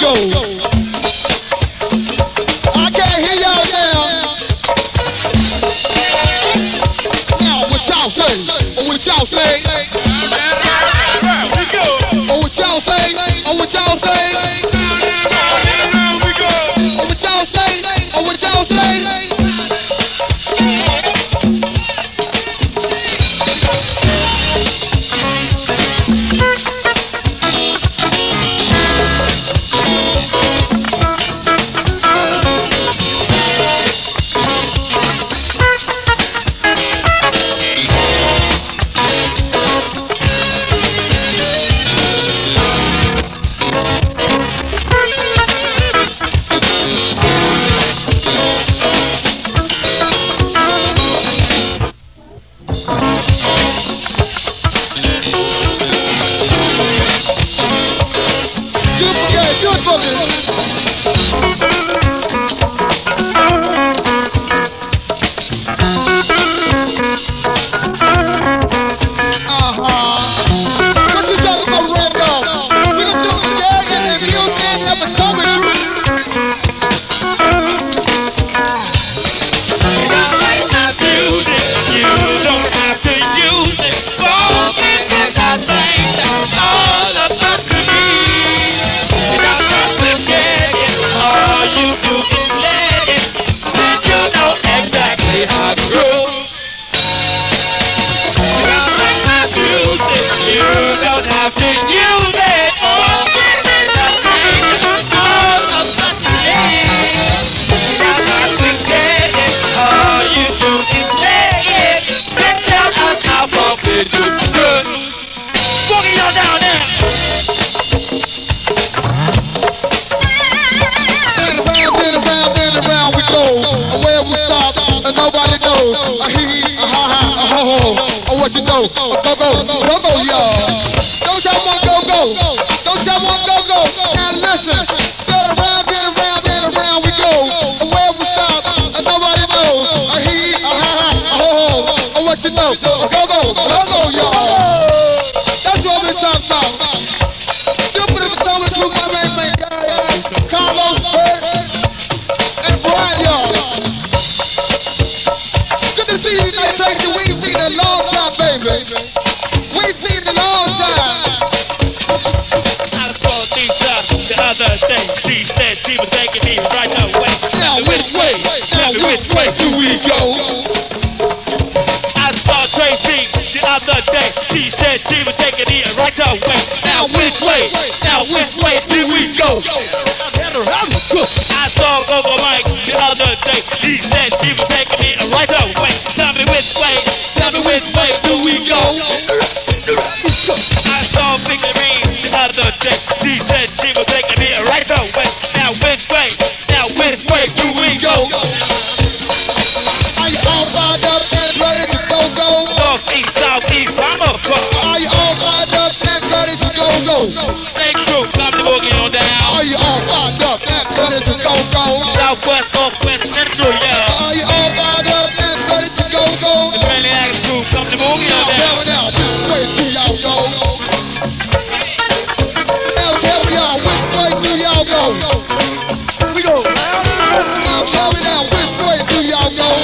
go. I can't hear y'all now. Now, what y'all say? Oh, what y'all say? Oh, what y'all say? Oh, what y'all say? Oh, what y'all say? Oh, what y'all say? Nobody knows. A hee, a ha ha, a ho ho. Oh, what you know? A go go, go go, y'all. Don't y'all want go go? Don't y'all want go go? Now listen. Set around, then around we go. Where we stop, nobody knows. A hee, a ha ha, a ho ho. Oh, what you know? A go go, y'all. That's what we're talking about. You put it over to my man, Carlos, Bert, and Brian, y'all. See you tonight, Tracy. We ain't seen in a long time, baby. We ain't seen in a long time. I saw Lisa the other day. She said she was taking me right away. Now which way? Now which way do we go? I saw Tracy the other day. She said she was taking me right away. Now which way? Now which way do we go? I saw Gogo Mike the other day. He said he was taking me right away. Tell me which way do we go? I saw Victorine the other day. She said she was taking me right away. Now which way do we go? Are you all fired up and ready to go go? Northeast, southeast, I'm a fuck. Are you all fired up and ready to go go? Next group, come to boogie on down. Are you all fired up and ready to go go? Southwest, northwest, central, yeah. Are you all fired up and ready to go go? The Granny Axe group, come to boogie on down. Now, which way do y'all go? Now tell me y'all, which way do y'all go? We go. Now tell me now, which way do y'all go?